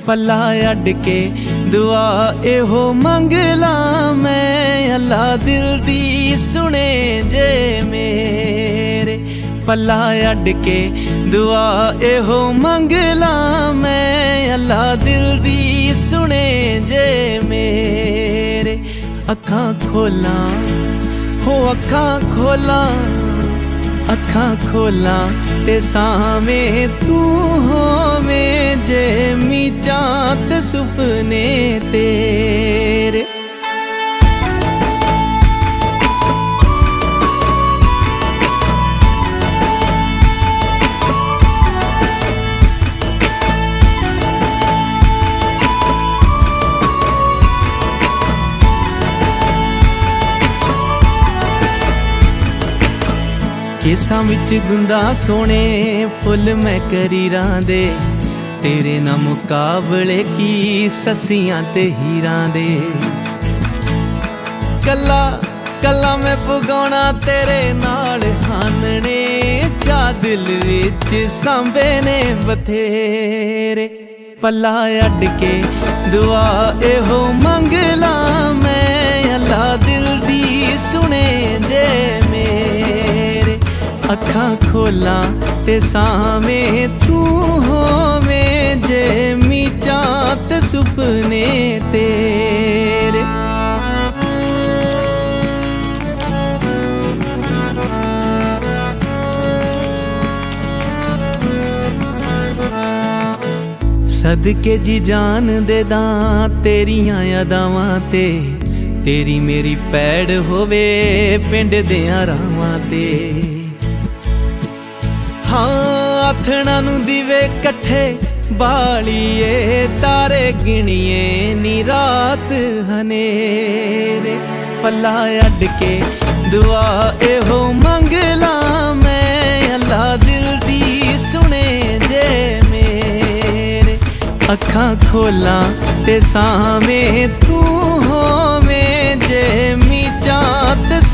पला अड के दुआ एहो मंगला मैं, अल्लाह दिल दी सुने जे मेरे। पला अड के दुआ एहो मंगला मैं, अल्लाह दिल दी सुने जे मेरे। अखां खोला हो अखां खोला, अखां खोला ते सामे तू होवें जे मीचां ते सुपने तेरे। केसां विच गुंदा सोने फुल मैं करीरां दे, तेरे ना मुकाबले की ससियां ते हीरां दे। कला कला मैं पुगाउणा तेरे नाल हानने, चा दिल विच सांबे ने बथेरे। पला अड के दुआ एहो मंगला मैं, अल्लाह दिल दी सुने जे मेरे। अखां खोला ते सामे तू होवें जे मीचां ते सुपने तेरे। सदके जी जान दे दां तेरियां यादावां ते, तेरी मेरी पैड़ होवे पिंड दियां रावां ते। हाँ आथणा नू दीवे कट्ठे बालिए, तारे गिणिए नी रात हनेरे। पला अड के दुआ एहो मंगला मैं, अल्लाह दिल दी सुने जे मेरे। अखां खोला ते सामे तू होवें जे मीचां ते